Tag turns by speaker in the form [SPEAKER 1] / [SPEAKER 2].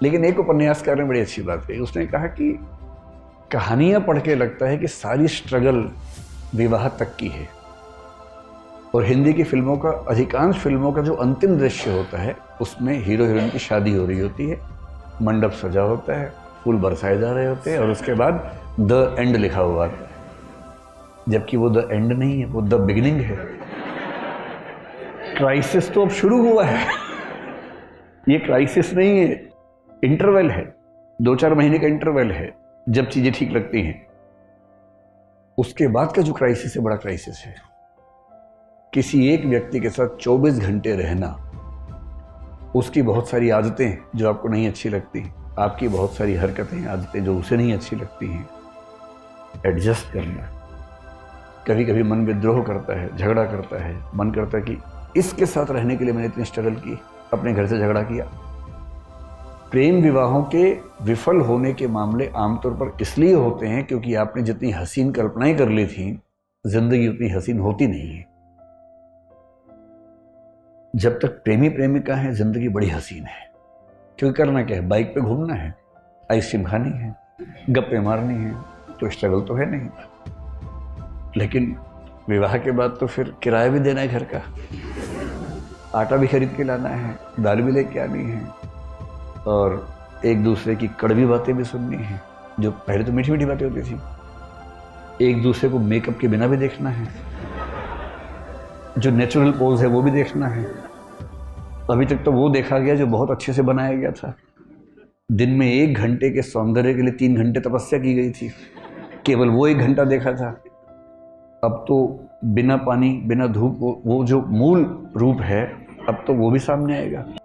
[SPEAKER 1] लेकिन एक उपन्यासकार ने बड़ी अच्छी बात कही। उसने कहा कि कहानियां पढ़ के लगता है कि सारी स्ट्रगल विवाह तक की है, और हिंदी की फिल्मों का, अधिकांश फिल्मों का जो अंतिम दृश्य होता है उसमें हीरो हीरोइन की शादी हो रही होती है, मंडप सजा होता है, फूल बरसाए जा रहे होते हैं, और उसके बाद द एंड लिखा हुआ है, जबकि वो द एंड नहीं है, वो द बिगिनिंग है। क्राइसिस तो अब शुरू हुआ है। ये क्राइसिस नहीं है, इंटरवल है, 2-4 महीने का इंटरवल है जब चीजें ठीक लगती हैं। उसके बाद का जो क्राइसिस है बड़ा क्राइसिस है। किसी एक व्यक्ति के साथ 24 घंटे रहना, उसकी बहुत सारी आदतें जो आपको नहीं अच्छी लगती, आपकी बहुत सारी हरकतें, आदतें जो उसे नहीं अच्छी लगती हैं, एडजस्ट करना। कभी कभी मन विद्रोह करता है, झगड़ा करता है, मन करता है कि इसके साथ रहने के लिए मैंने इतनी स्ट्रगल की, अपने घर से झगड़ा किया। प्रेम विवाहों के विफल होने के मामले आमतौर पर इसलिए होते हैं क्योंकि आपने जितनी हसीन कल्पनाएं कर ली थी, जिंदगी उतनी हसीन होती नहीं है। जब तक प्रेमी प्रेमिका है जिंदगी बड़ी हसीन है, क्योंकि करना क्या है, बाइक पे घूमना है, आइसक्रीम खानी है, गप्पे मारनी है, तो स्ट्रगल तो है नहीं। लेकिन विवाह के बाद तो फिर किराया भी देना है घर का, आटा भी खरीद के लाना है, दाल भी लेके आनी है, और एक दूसरे की कड़वी बातें भी सुननी है, जो पहले तो मीठी मीठी बातें होती थी। एक दूसरे को मेकअप के बिना भी देखना है, जो नेचुरल पोज है वो भी देखना है। अभी तक तो वो देखा गया जो बहुत अच्छे से बनाया गया था। दिन में 1 घंटे के सौंदर्य के लिए 3 घंटे तपस्या की गई थी, केवल वो 1 घंटा देखा था। अब तो बिना पानी बिना धूप वो जो मूल रूप है, अब तो वो भी सामने आएगा।